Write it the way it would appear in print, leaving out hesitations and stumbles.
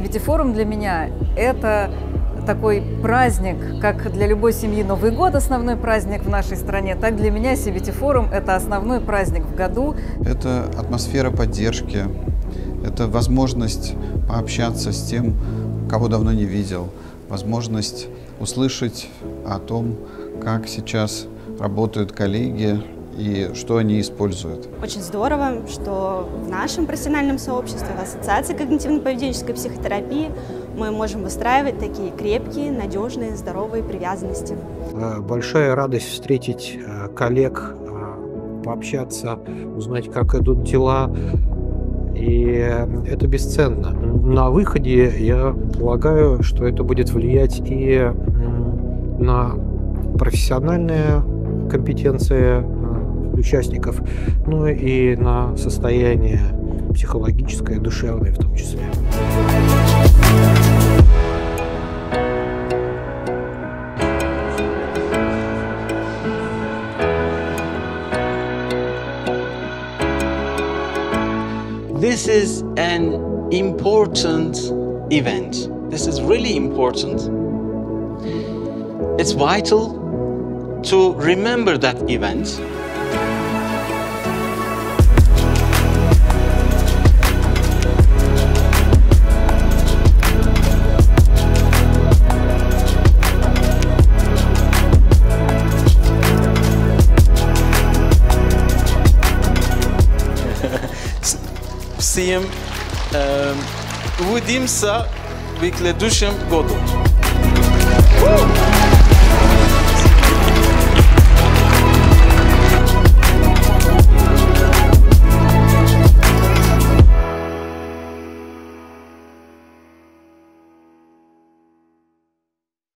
CBT-форум для меня – это такой праздник, как для любой семьи Новый год – основной праздник в нашей стране, так для меня CBT-форум – это основной праздник в году. Это атмосфера поддержки, это возможность пообщаться с тем, кого давно не видел, возможность услышать о том, как сейчас работают коллеги и что они используют. Очень здорово, что в нашем профессиональном сообществе, в Ассоциации когнитивно-поведенческой психотерапии мы можем выстраивать такие крепкие, надежные, здоровые привязанности. Большая радость встретить коллег, пообщаться, узнать, как идут дела. И это бесценно. На выходе я полагаю, что это будет влиять и на профессиональные компетенции участников, ну и на состояние психологическое, душевное в том числе. This is an important event. This is really important. It's vital to remember that event. Всем увидимся в следующем году.